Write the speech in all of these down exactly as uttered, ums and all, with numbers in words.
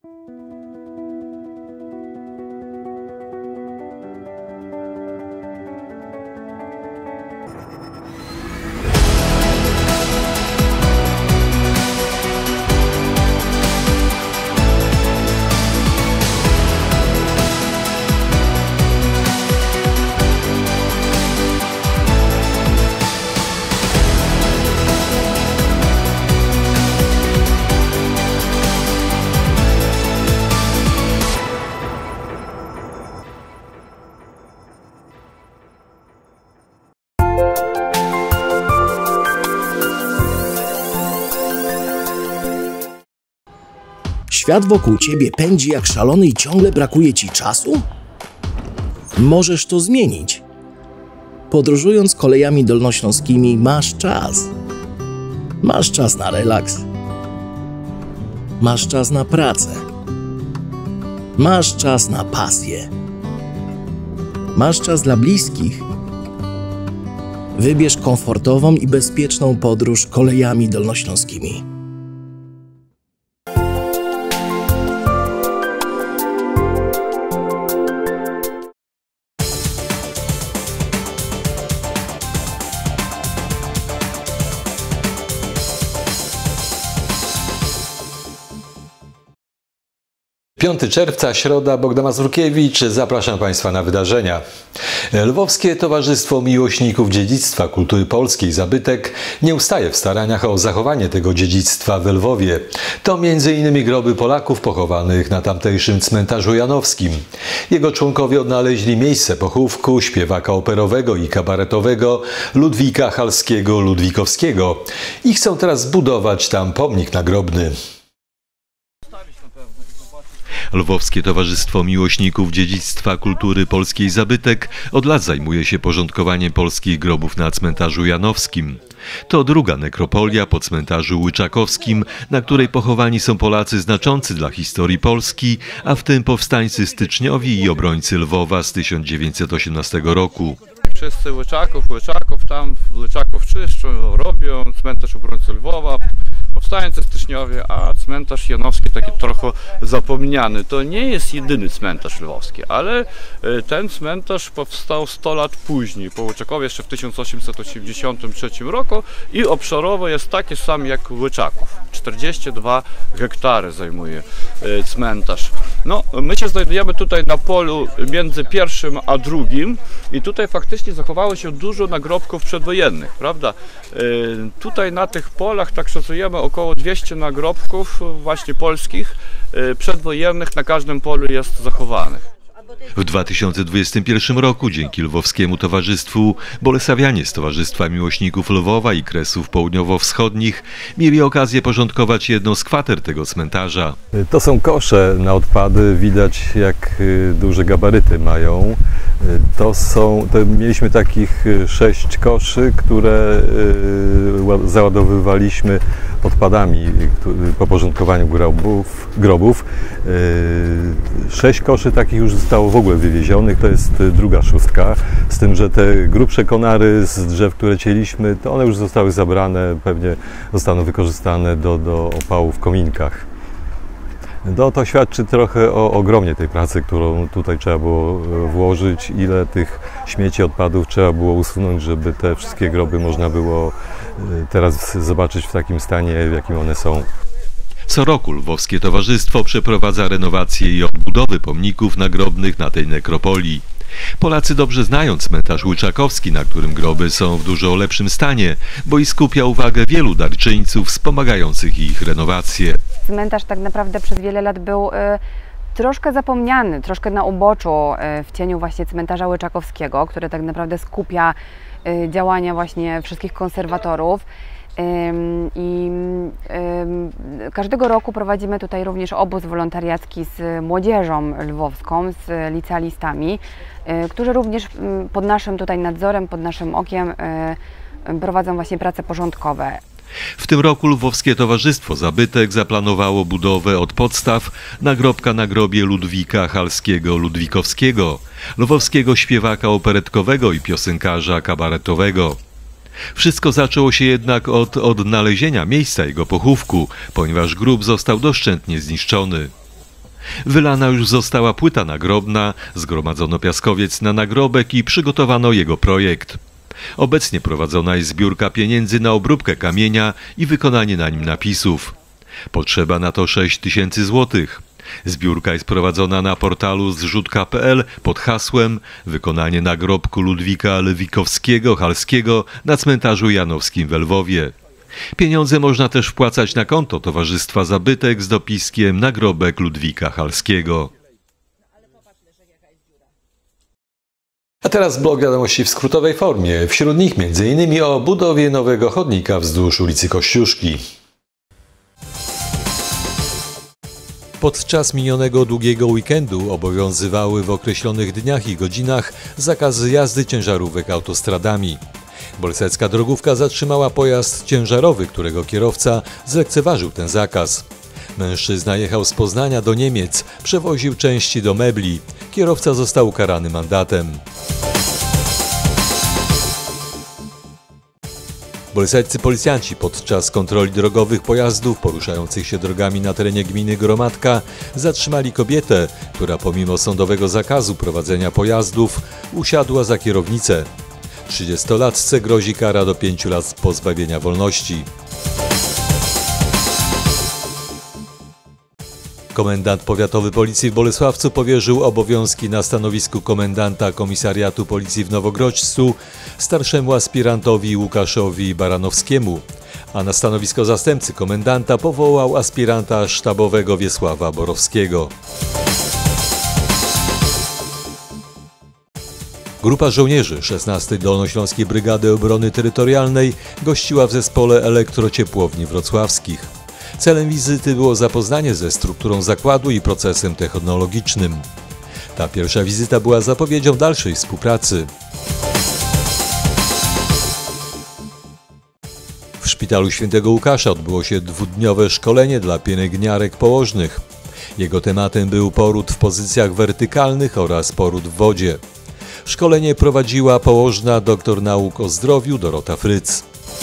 Świat wokół ciebie pędzi jak szalony i ciągle brakuje ci czasu? Możesz to zmienić. Podróżując kolejami dolnośląskimi masz czas. Masz czas na relaks. Masz czas na pracę. Masz czas na pasję. Masz czas dla bliskich. Wybierz komfortową i bezpieczną podróż kolejami dolnośląskimi. piątego czerwca, środa, Bogdan Mazurkiewicz. Zapraszam Państwa na wydarzenia. Lwowskie Towarzystwo Miłośników Dziedzictwa Kultury Polskiej Zabytek nie ustaje w staraniach o zachowanie tego dziedzictwa w Lwowie. To między innymi groby Polaków pochowanych na tamtejszym cmentarzu janowskim. Jego członkowie odnaleźli miejsce pochówku śpiewaka operowego i kabaretowego Ludwika Halskiego-Ludwikowskiego i chcą teraz zbudować tam pomnik nagrobny. Lwowskie Towarzystwo Miłośników Dziedzictwa Kultury Polskiej Zabytek od lat zajmuje się porządkowaniem polskich grobów na cmentarzu janowskim. To druga nekropolia po cmentarzu łyczakowskim, na której pochowani są Polacy znaczący dla historii Polski, a w tym powstańcy styczniowi i obrońcy Lwowa z tysiąc dziewięćset osiemnastego roku. Wszyscy Łyczaków, Łyczaków tam, Łyczaków czyszczą, robią, cmentarz obrońcy Lwowa, powstańcy styczniowie, a cmentarz janowski taki trochę zapomniany. To nie jest jedyny cmentarz lwowski, ale ten cmentarz powstał sto lat później, po Łyczakowie jeszcze w tysiąc osiemset osiemdziesiątym trzecim roku i obszarowo jest taki sam jak Łyczaków. czterdzieści dwa hektary zajmuje cmentarz. No, my się znajdujemy tutaj na polu między pierwszym a drugim i tutaj faktycznie zachowało się dużo nagrobków przedwojennych, prawda? Tutaj na tych polach tak szacujemy około dwieście nagrobków właśnie polskich, przedwojennych na każdym polu jest zachowanych. W dwa tysiące dwudziestym pierwszym roku dzięki Lwowskiemu Towarzystwu Bolesławianie z Towarzystwa Miłośników Lwowa i Kresów Południowo-Wschodnich mieli okazję porządkować jedną z kwater tego cmentarza. To są kosze na odpady, widać jak duże gabaryty mają. To są, to mieliśmy takich sześć koszy, które załadowywaliśmy odpadami po porządkowaniu grobów. grobów. Sześć koszy takich już zostało w ogóle wywiezionych, to jest druga szóstka, z tym, że te grubsze konary z drzew, które cięliśmy, to one już zostały zabrane, pewnie zostaną wykorzystane do, do opału w kominkach. No, to świadczy trochę o ogromnie tej pracy, którą tutaj trzeba było włożyć, ile tych śmieci, odpadów trzeba było usunąć, żeby te wszystkie groby można było teraz zobaczyć w takim stanie, w jakim one są. Co roku Lwowskie Towarzystwo przeprowadza renowacje i odbudowy pomników nagrobnych na tej nekropolii. Polacy dobrze znają cmentarz łyczakowski, na którym groby są w dużo lepszym stanie, bo i skupia uwagę wielu darczyńców wspomagających ich renowację. Cmentarz tak naprawdę przez wiele lat był y, troszkę zapomniany, troszkę na uboczu, y, w cieniu właśnie cmentarza łyczakowskiego, który tak naprawdę skupia y, działania właśnie wszystkich konserwatorów. I każdego roku prowadzimy tutaj również obóz wolontariacki z młodzieżą lwowską, z licealistami, którzy również pod naszym tutaj nadzorem, pod naszym okiem prowadzą właśnie prace porządkowe. W tym roku Lwowskie Towarzystwo Zabytek zaplanowało budowę od podstaw nagrobka na grobie Ludwika Halskiego-Ludwikowskiego, lwowskiego śpiewaka operetkowego i piosenkarza kabaretowego. Wszystko zaczęło się jednak od odnalezienia miejsca jego pochówku, ponieważ grób został doszczętnie zniszczony. Wylana już została płyta nagrobna, zgromadzono piaskowiec na nagrobek i przygotowano jego projekt. Obecnie prowadzona jest zbiórka pieniędzy na obróbkę kamienia i wykonanie na nim napisów. Potrzeba na to sześć tysięcy złotych. Zbiórka jest prowadzona na portalu zrzutka kropka p l pod hasłem Wykonanie nagrobku Ludwika Lewikowskiego-Halskiego na cmentarzu janowskim w Lwowie. Pieniądze można też wpłacać na konto Towarzystwa Zabytek z dopiskiem Nagrobek Ludwika Halskiego. A teraz blok wiadomości w skrótowej formie. Wśród nich między innymi o budowie nowego chodnika wzdłuż ulicy Kościuszki. Podczas minionego długiego weekendu obowiązywały w określonych dniach i godzinach zakazy jazdy ciężarówek autostradami. Bolsecka drogówka zatrzymała pojazd ciężarowy, którego kierowca zlekceważył ten zakaz. Mężczyzna jechał z Poznania do Niemiec, przewoził części do mebli. Kierowca został ukarany mandatem. Boleseccy policjanci podczas kontroli drogowych pojazdów poruszających się drogami na terenie gminy Gromadka zatrzymali kobietę, która pomimo sądowego zakazu prowadzenia pojazdów usiadła za kierownicę. trzydziestolatce grozi kara do pięciu lat pozbawienia wolności. Komendant powiatowy policji w Bolesławcu powierzył obowiązki na stanowisku komendanta komisariatu policji w Nowogrodzcu starszemu aspirantowi Łukaszowi Baranowskiemu, a na stanowisko zastępcy komendanta powołał aspiranta sztabowego Wiesława Borowskiego. Grupa żołnierzy szesnastej Dolnośląskiej Brygady Obrony Terytorialnej gościła w zespole elektrociepłowni wrocławskich. Celem wizyty było zapoznanie ze strukturą zakładu i procesem technologicznym. Ta pierwsza wizyta była zapowiedzią dalszej współpracy. W szpitalu Świętego Łukasza odbyło się dwudniowe szkolenie dla pielęgniarek położnych. Jego tematem był poród w pozycjach wertykalnych oraz poród w wodzie. Szkolenie prowadziła położna doktor nauk o zdrowiu Dorota Fryc.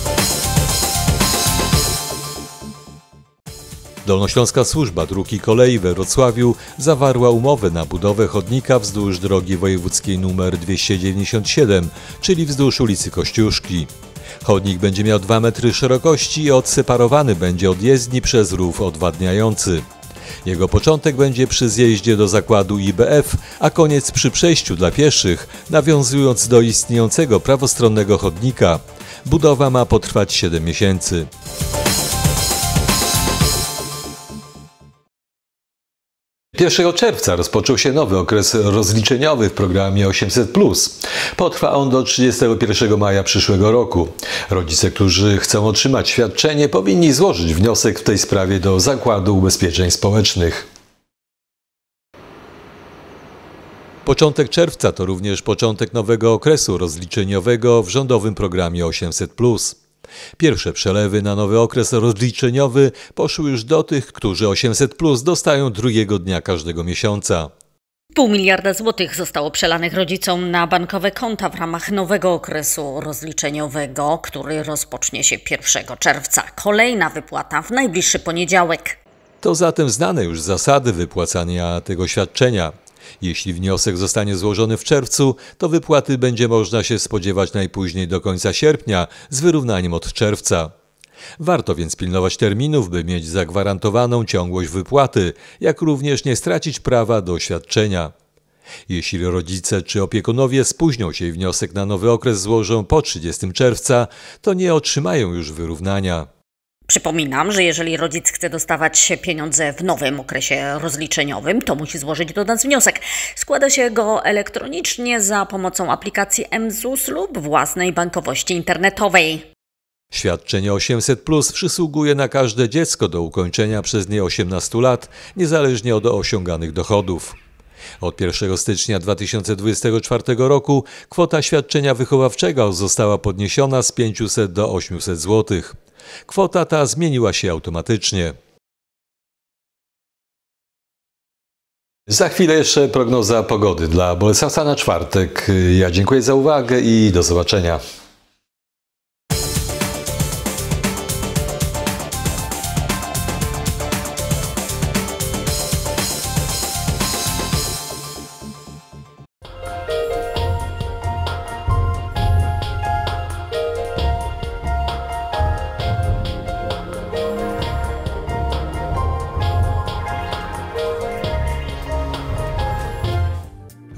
Dolnośląska Służba Dróg i Kolei we Wrocławiu zawarła umowę na budowę chodnika wzdłuż drogi wojewódzkiej nr dwieście dziewięćdziesiąt siedem, czyli wzdłuż ulicy Kościuszki. Chodnik będzie miał dwa metry szerokości i odseparowany będzie od jezdni przez rów odwadniający. Jego początek będzie przy zjeździe do zakładu I B F, a koniec przy przejściu dla pieszych, nawiązując do istniejącego prawostronnego chodnika. Budowa ma potrwać siedem miesięcy. pierwszego czerwca rozpoczął się nowy okres rozliczeniowy w programie osiemset plus. Potrwa on do trzydziestego pierwszego maja przyszłego roku. Rodzice, którzy chcą otrzymać świadczenie, powinni złożyć wniosek w tej sprawie do Zakładu Ubezpieczeń Społecznych. Początek czerwca to również początek nowego okresu rozliczeniowego w rządowym programie osiemset plus. Pierwsze przelewy na nowy okres rozliczeniowy poszły już do tych, którzy osiemset plus dostają drugiego dnia każdego miesiąca. Pół miliarda złotych zostało przelanych rodzicom na bankowe konta w ramach nowego okresu rozliczeniowego, który rozpocznie się pierwszego czerwca. Kolejna wypłata w najbliższy poniedziałek. To zatem znane już zasady wypłacania tego świadczenia. Jeśli wniosek zostanie złożony w czerwcu, to wypłaty będzie można się spodziewać najpóźniej do końca sierpnia z wyrównaniem od czerwca. Warto więc pilnować terminów, by mieć zagwarantowaną ciągłość wypłaty, jak również nie stracić prawa do świadczenia. Jeśli rodzice czy opiekunowie spóźnią się i wniosek na nowy okres złożą po trzydziestego czerwca, to nie otrzymają już wyrównania. Przypominam, że jeżeli rodzic chce dostawać pieniądze w nowym okresie rozliczeniowym, to musi złożyć do nas wniosek. Składa się go elektronicznie za pomocą aplikacji M Z U S lub własnej bankowości internetowej. Świadczenie osiemset plus przysługuje na każde dziecko do ukończenia przez nie osiemnastu lat, niezależnie od osiąganych dochodów. Od pierwszego stycznia dwa tysiące dwudziestego czwartego roku kwota świadczenia wychowawczego została podniesiona z pięciuset do ośmiuset złotych. Kwota ta zmieniła się automatycznie. Za chwilę jeszcze prognoza pogody dla Bolesławca na czwartek. Ja dziękuję za uwagę i do zobaczenia.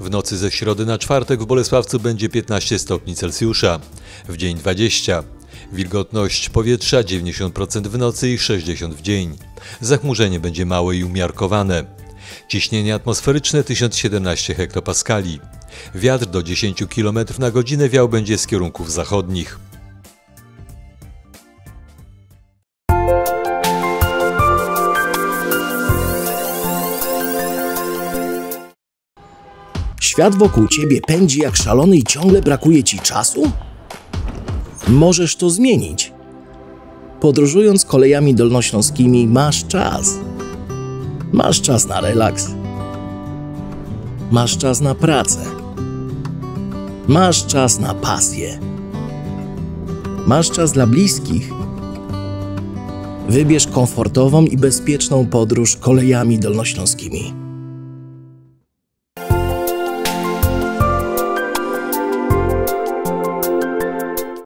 W nocy ze środy na czwartek w Bolesławcu będzie piętnaście stopni Celsjusza, w dzień dwadzieścia. Wilgotność powietrza dziewięćdziesiąt procent w nocy i sześćdziesiąt procent w dzień. Zachmurzenie będzie małe i umiarkowane. Ciśnienie atmosferyczne tysiąc siedemnaście hektopaskali. Wiatr do dziesięć kilometrów na godzinę wiał będzie z kierunków zachodnich. Świat wokół ciebie pędzi jak szalony i ciągle brakuje ci czasu? Możesz to zmienić. Podróżując kolejami dolnośląskimi masz czas. Masz czas na relaks. Masz czas na pracę. Masz czas na pasję. Masz czas dla bliskich. Wybierz komfortową i bezpieczną podróż kolejami dolnośląskimi.